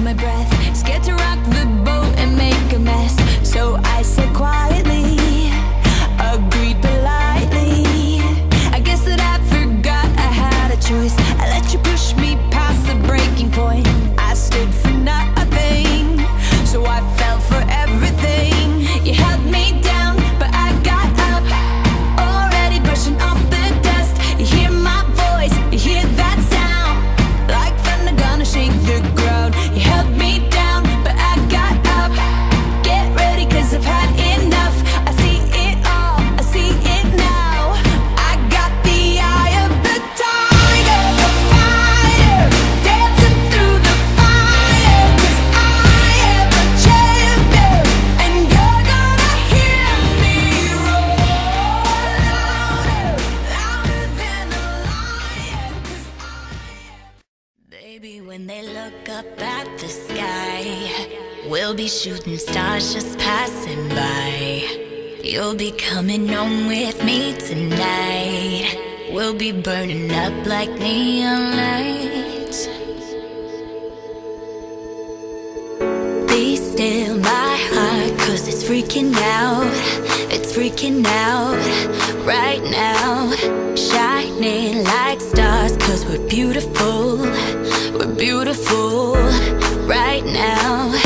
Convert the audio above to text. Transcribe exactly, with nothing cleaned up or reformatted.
my breath, scared to rock the boat and make a mess. So I said quietly, agreed politely. I guess that I forgot I had a choice. I let you push me past the breaking point. I stood for nothing, so I fell for everything. You held me down, but I got up, already brushing off the dust. You hear my voice, you hear that sound, like thunder gonna shake the ground. You held me down, but I got up. Get ready, cause I've had enough. I see it all, I see it now. I got the eye of the tiger, the fighter, dancing through the fire. Cause I am a champion, and you're gonna hear me roar louder, louder than a lion. Cause I am. Baby, when they look up at the sky, we'll be shooting stars just passing by. You'll be coming home with me tonight. We'll be burning up like neon lights. Be still my heart, cause it's freaking out. It's freaking out right now. Shining like stars, cause we're beautiful. We're beautiful right now.